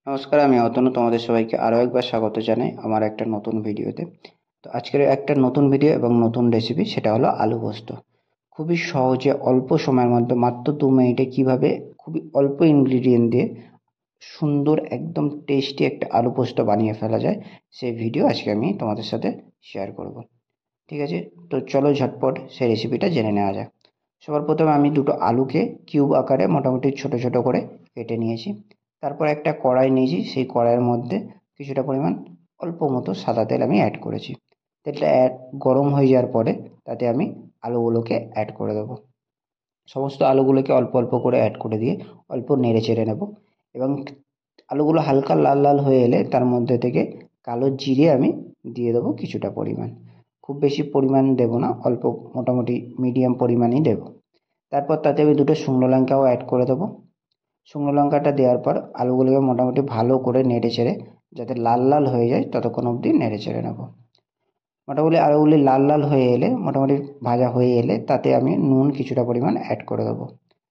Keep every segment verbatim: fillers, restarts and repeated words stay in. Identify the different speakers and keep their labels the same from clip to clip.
Speaker 1: নমস্কার, আমি অতনু। তোমাদের সবাইকে আরও একবার স্বাগত জানাই আমার একটা নতুন ভিডিওতে। তো আজকের একটা নতুন ভিডিও এবং নতুন রেসিপি, সেটা হলো আলু পোস্ত। খুবই সহজে অল্প সময়ের মধ্যে মাত্র দু মিনিটে কিভাবে খুবই অল্প ইনগ্রিডিয়েন্ট দিয়ে সুন্দর একদম টেস্টি একটা আলু পোস্ত বানিয়ে ফেলা যায়, সেই ভিডিও আজকে আমি তোমাদের সাথে শেয়ার করব। ঠিক আছে, তো চলো ঝটপট সেই রেসিপিটা জেনে নেওয়া যাক। সবার প্রথমে আমি দুটো আলুকে কিউব আকারে মোটামুটি ছোট ছোট করে কেটে নিয়েছি। তারপর একটা কড়াই নিয়েছি, সেই কড়াইয়ের মধ্যে কিছুটা পরিমাণ অল্প মতো সাদা তেল আমি অ্যাড করেছি। তেলটা অ্যাড গরম হয়ে যাওয়ার পরে তাতে আমি আলুগুলোকে অ্যাড করে দেবো। সমস্ত আলুগুলোকে অল্প অল্প করে অ্যাড করে দিয়ে অল্প নেড়ে চেড়ে নেব, এবং আলুগুলো হালকা লাল লাল হয়ে এলে তার মধ্যে থেকে কালো জিরে আমি দিয়ে দেবো কিছুটা পরিমাণ। খুব বেশি পরিমাণ দেব না, অল্প মোটামুটি মিডিয়াম পরিমাণই দেব। তারপর তাতে আমি দুটো শুকনো লঙ্কাও অ্যাড করে দেবো। শুকনো লঙ্কাটা দেওয়ার পর আলুগুলোকে মোটামুটি ভালো করে নেড়ে চেড়ে যাতে লাল লাল হয়ে যায় ততক্ষণ অবধি নেড়ে চেড়ে নেব। মোটামুটি আলুগুলি লাল লাল হয়ে এলে, মোটামুটি ভাজা হয়ে এলে তাতে আমি নুন কিছুটা পরিমাণ অ্যাড করে দেবো।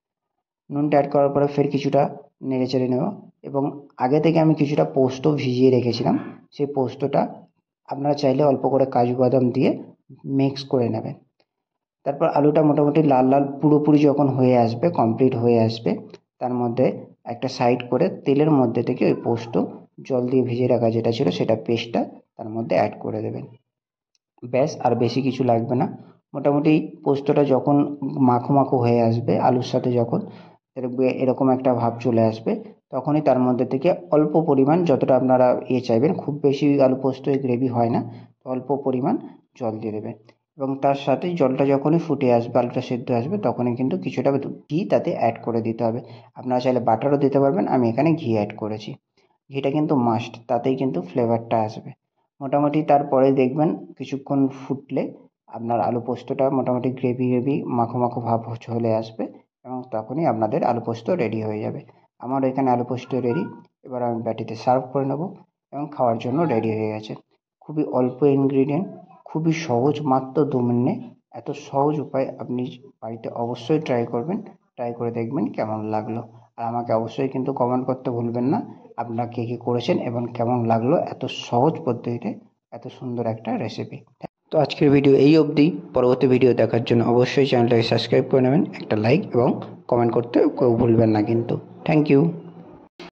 Speaker 1: নুনটা অ্যাড করার পরে ফের কিছুটা নেড়ে চেড়ে নেব, এবং আগে থেকে আমি কিছুটা পোস্ত ভিজিয়ে রেখেছিলাম, সেই পোস্তটা আপনারা চাইলে অল্প করে কাজু বাদাম দিয়ে মিক্স করে নেবেন। তারপর আলুটা মোটামুটি লাল লাল পুরোপুরি যখন হয়ে আসবে, কমপ্লিট হয়ে আসবে, তার মধ্যে একটা সাইড করে তেলের মধ্যে থেকে ওই পোস্ত জল দিয়ে ভিজিয়ে রাখা যেটা ছিল সেটা পেস্টটা তার মধ্যে অ্যাড করে দেবেন। ব্যাস, আর বেশি কিছু লাগবে না। মোটামুটি পোস্তটা যখন মাখো মাখো হয়ে আসবে আলুর সাথে, যখন দেখবে এরকম একটা ভাব চলে আসবে, তখনই তার মধ্যে থেকে অল্প পরিমাণ, যতটা আপনারা ইয়ে চাইবেন, খুব বেশি আলু পোস্ত গ্রেভি হয় না, তো অল্প পরিমাণ জল দিয়ে দেবেন। এবং তার সাথে জলটা যখনই ফুটে আসবে, আলুটা সেদ্ধ আসবে, তখনই কিন্তু কিছুটা ঘি তাতে অ্যাড করে দিতে হবে। আপনারা চাইলে বাটারও দিতে পারবেন, আমি এখানে ঘি অ্যাড করেছি। ঘিটা কিন্তু মাস্ট, তাতেই কিন্তু ফ্লেভারটা আসবে। মোটামুটি তারপরে দেখবেন কিছুক্ষণ ফুটলে আপনার আলু পোস্তটা মোটামুটি গ্রেভি গ্রেভি মাখো মাখো ভাব চলে আসবে, এবং তখনই আপনাদের আলু পোস্ত রেডি হয়ে যাবে। আমার এখানে আলু পোস্ত রেডি। এবার আমি বাটিতে সার্ভ করে নেব, এবং খাওয়ার জন্য রেডি হয়ে গেছে। খুবই অল্প ইনগ্রিডিয়েন্ট, খুবই সহজ, মাত্র দু মিনিটে এত সহজ উপায় আপনি বাড়িতে অবশ্যই ট্রাই করবেন। ট্রাই করে দেখবেন কেমন লাগলো। আর আমাকে অবশ্যই কিন্তু কমেন্ট করতে ভুলবেন না আপনারা কে কী করেছেন এবং কেমন লাগলো এত সহজ পদ্ধতিতে এত সুন্দর একটা রেসিপি। তো আজকের ভিডিও এই অবধি। পরবর্তী ভিডিও দেখার জন্য অবশ্যই চ্যানেলটাকে সাবস্ক্রাইব করে নেবেন, একটা লাইক এবং কমেন্ট করতে কেউ ভুলবেন না কিন্তু। Thank you.